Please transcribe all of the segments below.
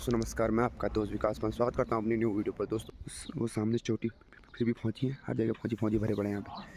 दोस्तों नमस्कार, मैं आपका दोस्त विकास पान स्वागत करता हूं अपनी न्यू वीडियो पर। दोस्तों वो सामने चोटी फिर भी फौजी हैं, हर जगह फौजी भरे पड़े हैं यहाँ पे।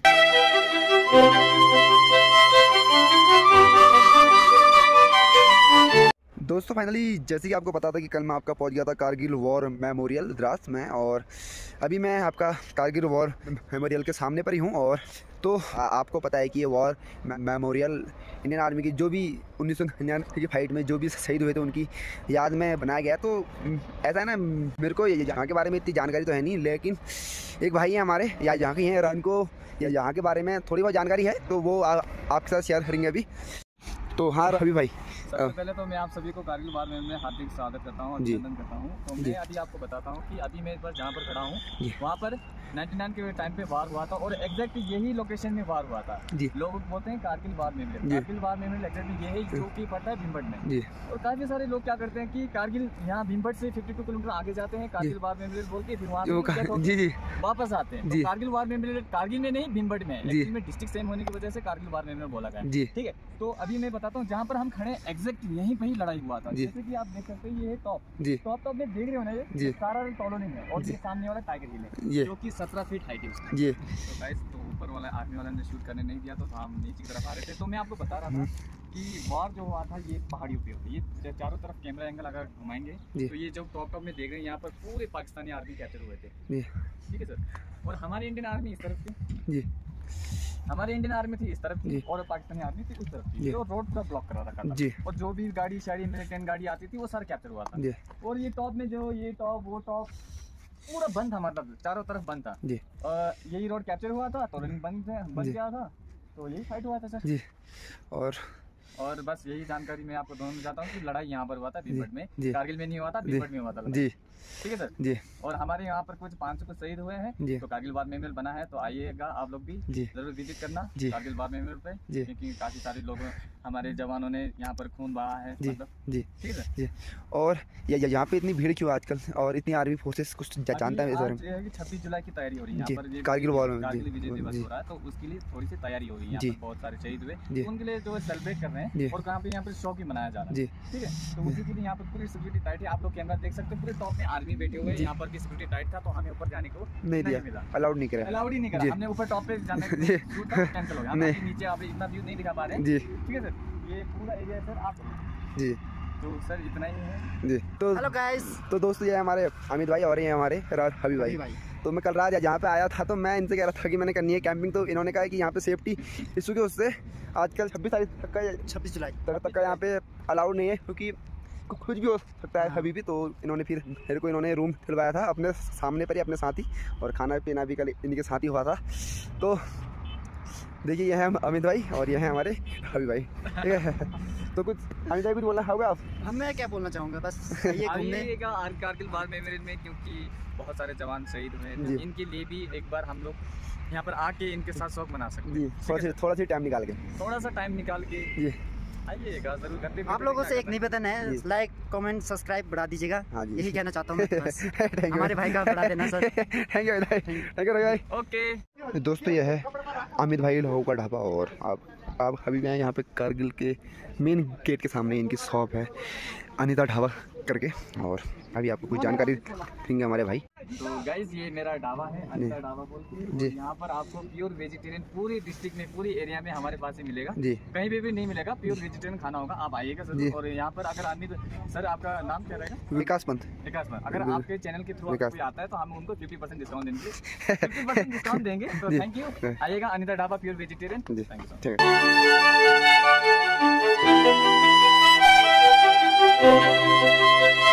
दोस्तों फाइनली जैसे कि आपको पता था कि कल मैं आपका पहुंच गया था कारगिल वॉर मेमोरियल द्रास में, और अभी मैं आपका कारगिल वॉर मेमोरियल के सामने पर ही हूं। और तो आपको पता है कि ये वॉर मेमोरियल इंडियन आर्मी की जो भी 1999 की फाइट में जो भी शहीद हुए थे उनकी याद में बनाया गया। तो ऐसा है ना, मेरे को यहाँ के बारे में इतनी जानकारी तो है नहीं, लेकिन एक भाई है हमारे यहाँ के हैं, उनको यहाँ के बारे में थोड़ी बहुत जानकारी है, तो वो आपके साथ शेयर करेंगे अभी। तो हाँ रवि भाई, सबसे पहले तो मैं आप सभी को कारगिल वॉर में हार्दिक स्वागत करता हूँ, अभिनंदन करता हूँ। तो मैं अभी आपको बताता हूँ कि अभी मैं एक बार जहाँ पर खड़ा हूँ वहाँ पर 99 के टाइम पे वार हुआ था, और एग्जैक्ट यही लोकेशन में वार हुआ था। लोग बोलते हैं Kargil war memorial, Kargil war memorial exact यही जो कि पड़ता है भीमबट में। और काफी सारे लोग क्या करते हैं कि कारगिल यहाँ भीमबट से 52 किलोमीटर आगे जाते हैं, कारगिल वॉर मेमोरियल बोल के फिर वहाँ वापस आते हैं। तो कारगिल वॉर मेमोरियल कारगिल में नहीं भीमबट में, डिस्ट्रिक्ट सेम होने की वजह से कारगिल वॉर मेमोरियल बोला गया। ठीक है, तो अभी मैं बताता हूँ जहाँ पर हम खड़े एग्जैक्ट यहीं पे ही लड़ाई हुआ था। जैसे कि आप देख सकते हैं ये टॉप में देख रहे हो ना, ये सारा कॉलोनी में, और ये सामने वाला टाइगर हिल है जो कि 17 फीट हाइट है उसका। तो गाइस, तो ऊपर वाला आर्मी वाला ने शूट करने नहीं दिया, तो हम नीचे की तरफ आ रहे थे। तो मैं आपको बता रहा था कि वॉर जो हुआ था ये पहाड़ियों पे होती है, ये चारों तरफ कैमरा एंगल अगर घुमाएंगे तो ये जो टॉप में देख रहे हैं यहाँ पर पूरे पाकिस्तानी आर्मी कैप्चर हुए थे। ठीक है सर, और हमारी इंडियन आर्मी इस तरफ थी, हमारी इंडियन आर्मी थी इस तरफ की, और पाकिस्तानी आर्मी थी उस तरफ की, जो रोड का ब्लॉक करा रखा था। और जो भी गाड़ी शाड़ी मिलिटेंट गाड़ी आती थी वो सारा कैप्चर हुआ था। और ये टॉप में जो ये टॉप वो टॉप पूरा बंद था, मतलब चारों तरफ बंद था। यही रोड कैप्चर हुआ था, तो रनिंग बंद गया था, तो यही फाइट हुआ था सर। और बस यही जानकारी मैं आपको दोनों में जाता हूँ कि लड़ाई यहाँ पर हुआ था भीमबट में, कारगिल में नहीं हुआ था, भीमबट में हुआ था। ठीक है सर। और हमारे यहाँ पर कुछ 500 कुछ शहीद हुए हैं, तो कारगिल वॉर मेमोरियल बना है, तो आइएगा आप लोग भी जरूर विजिट करना कारगिल वॉर मेमोरियल पे, क्योंकि काफी सारे लोग हमारे जवानों ने यहाँ पर खून बहा है। मतलब ठीक है। और यहाँ पे इतनी भीड़ क्यों आजकल, और इतनी आर्मी फोर्सेस कुछ जानता है? 26 जुलाई की तैयारी हो रही है यहाँ पर, कारगिल वॉर में कारगिल विजय दिवस हो रहा है, तो उसके लिए थोड़ी सी तैयारी हो रही है। यहाँ पर बहुत सारे शहीद हुए, उनके लिए जो सेलिब्रेट कर रहे हैं, और कहाँ पे यहाँ पर शो भी मनाया जा रहा है। ठीक है, तो उसी के लिए यहाँ पर पूरी सिक्योरिटी टाइट है। आप लोग कैमरा देख सकते हैं, पूरे टॉप में आर्मी बैठे हुए हैं। यहाँ पर की सिक्योरिटी टाइट था, तो हमें ऊपर जाने को नहीं दिया, अलाउड ही नहीं करा। हमने ऊपर टॉप पे जाने को कैंसिल हो गया। नीचे आप इतना व्यू नहीं दिखा पा रहे हैं। ठीक है सर, ये पूरा एरिया है सर आप तो सर इतना ही है तो हेलो गाइस। तो दोस्तों ये हमारे अमित भाई और ये हमारे हबी भाई। तो मैं कल रात यहाँ पे आया था, तो मैं इनसे कह रहा था कि मैंने करनी है कैंपिंग, तो इन्होंने कहा कि यहाँ पे सेफ्टी इशू के उससे आजकल 26 जुलाई तक का यहाँ पे अलाउड नहीं है, क्योंकि कुछ भी हो सकता है अभी भी। तो इन्होंने फिर मेरे को रूम दिलवाया था अपने सामने पर ही, अपने साथ ही, और खाना पीना भी कल इनके साथ ही हुआ था। तो देखिए ये है अमित भाई और ये है हमारे हबी भाई। ठीक है, तो कुछ अमित भाई कुछ बोलना होगा आप? मैं क्या बोलना चाहूँगा, बस ये घूमने कारगिल वॉर मेमोरियल में, क्योंकि बहुत सारे जवान शहीद हुए, तो इनके लिए भी एक बार हम लोग यहाँ पर आके इनके साथ शौक मना सकते हैं। थोड़ा सा टाइम निकाल के आइएगा जरूर करते। आप लोगों से एक निवेदन है, लाइक कमेंट सब्सक्राइब बढ़ा दीजिएगा, यही कहना चाहता हूँ मैं। हमारे भाई का बढ़ा देना सर। थैंक यू भाई। ओके दोस्तों ये है अमित भाई लोगों का ढाबा, और आप अभी भी यहाँ पे कारगिल के मेन गेट के सामने इनकी शॉप है, अनिता ढाबा करके। और अभी आपको कुछ जानकारी देंगे हमारे भाई। तो गाइस ये मेरा ढाबा है, अनिता ढाबा बोल के। यहाँ पर आपको प्योर वेजिटेरियन पूरी डिस्ट्रिक्ट में, पूरी एरिया में हमारे पास ही मिलेगा, कहीं भी नहीं मिलेगा। प्योर वेजिटेरियन खाना होगा, आप आइएगा सर। और यहाँ पर अगर आदमी, सर आपका नाम क्या रहेगा? विकास पंत। अगर आपके चैनल के थ्रू कोई आता है तो हम उनको 50% डिस्काउंट देंगे, 50% डिस्काउंट देंगे। तो थैंक यू, आइएगा Anita dhaba pure vegetarian. Thank you.